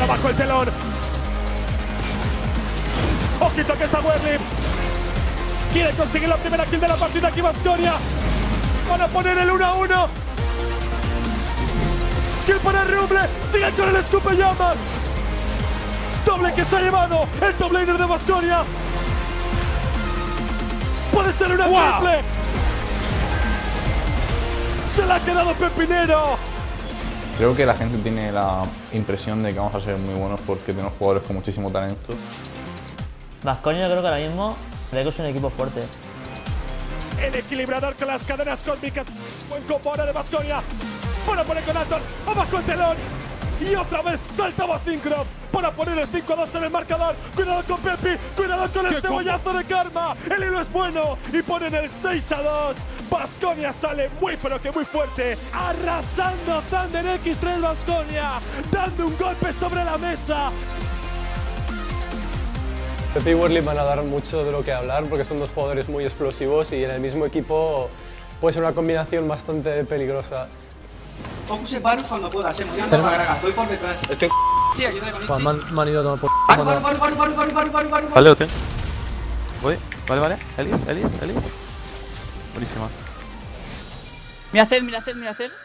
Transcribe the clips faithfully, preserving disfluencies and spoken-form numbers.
Ahora bajo el telón. Ojito que está Werlip. Quiere conseguir la primera kill de la partida aquí Baskonia. Van a poner el uno a uno. Kill para Rumble. Sigue con el escupe llamas. Doble que se ha llevado el top laner de Baskonia. Puede ser una wow. triple. Se la ha quedado Pepinero. Creo que la gente tiene la impresión de que vamos a ser muy buenos porque tenemos jugadores con muchísimo talento. Baskonia yo creo que ahora mismo creo que es un equipo fuerte. El equilibrador con las cadenas cósmicas. Buen combo ahora de Baskonia. Para poner con Anton. Abajo el telón. Y otra vez saltaba Syncroft para poner el cinco a dos en el marcador. Cuidado con Pepi. Cuidado con el cebollazo de Karma. El hilo es bueno. Y ponen el seis a dos. Baskonia sale muy pero que muy fuerte. Arrasando Thunder equis tres Baskonia. Dando un golpe sobre la mesa. Pepi y Werlip van a dar mucho de lo que hablar porque son dos jugadores muy explosivos y en el mismo equipo puede ser una combinación bastante peligrosa. Focus en Varus cuando puedas, eh. Muriendo para Gragas, voy por detrás. Es que Sí, ayuda con Pues Ichi. me han, me han ido a tomar por... Varus, Varus, Varus, Varus, Varus, Varus, Varus, Varus, Varus. Vale, lo tengo. Voy. Vale, vale. Elis, Elis, Elis. Buenísima. Mira hacer, mira hacer, mira hacer.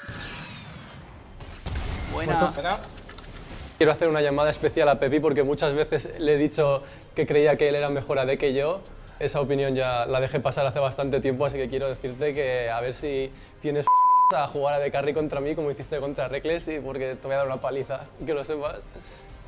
Buena. Quiero hacer una llamada especial a Pepi porque muchas veces le he dicho que creía que él era mejor A D que yo. Esa opinión ya la dejé pasar hace bastante tiempo, así que quiero decirte que a ver si tienes a jugar a de carry contra mí como hiciste contra Reckless y porque te voy a dar una paliza, que lo sepas.